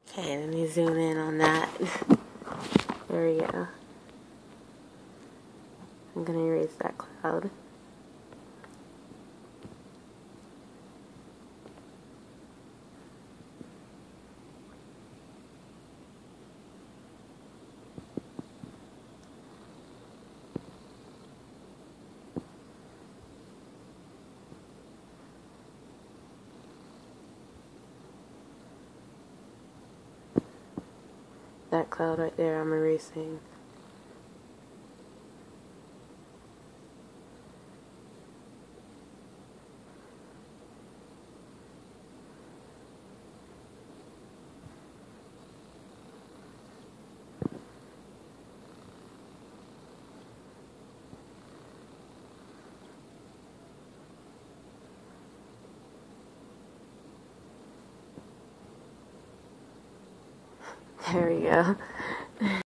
Okay, let me zoom in on that. There we go. I'm going to erase that cloud. That cloud right there, I'm erasing. There we go.